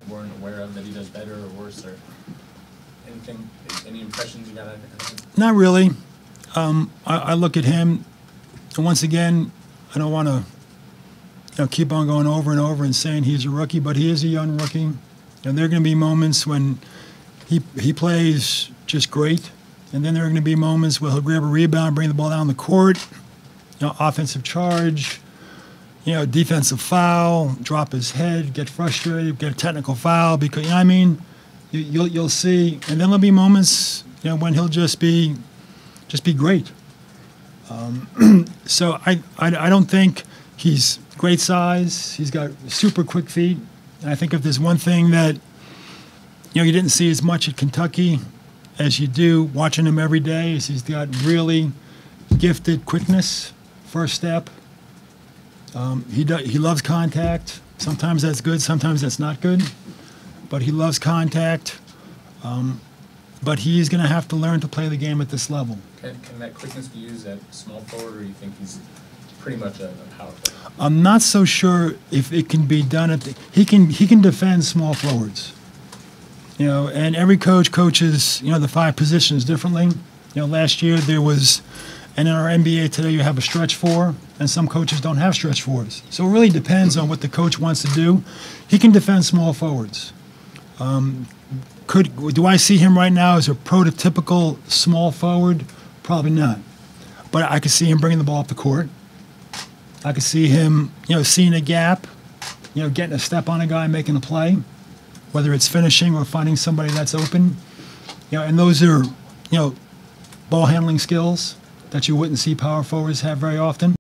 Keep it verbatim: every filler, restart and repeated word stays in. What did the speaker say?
weren't aware of that he does better or worse, or anything, any impressions you got on it? Not really. Um, I, I look at him, and once again, I don't want to you know, keep on going over and over and saying he's a rookie, but he is a young rookie. And there are going to be moments when he he plays just great, and then there are going to be moments where he'll grab a rebound, bring the ball down the court, you know, offensive charge, you know, defensive foul, drop his head, get frustrated, get a technical foul because you know what I mean. You, you'll you'll see, and then there'll be moments you know when he'll just be just be great. Um, so I, I I don't think he's great size. He's got super quick feet. And I think if there's one thing that you know you didn't see as much at Kentucky as you do watching him every day is he's got really gifted quickness, first step. Um, he do, he loves contact. Sometimes that's good, sometimes that's not good. But he loves contact. Um, but he's going to have to learn to play the game at this level. Can, can that quickness be used at small forward, or do you think he's pretty much a, a power forward? I'm not so sure if it can be done at the, he can he can defend small forwards. You know, and every coach coaches, you know, the five positions differently. You know, last year there was, and in our N B A today you have a stretch four, and some coaches don't have stretch fours. So it really depends on what the coach wants to do. He can defend small forwards. Um, could do I see him right now as a prototypical small forward? Probably not. But I could see him bringing the ball up the court. I could see him, you know, seeing a gap, you know, getting a step on a guy, making a play, whether it's finishing or finding somebody that's open. You know, and those are, you know, ball handling skills that you wouldn't see power forwards have very often.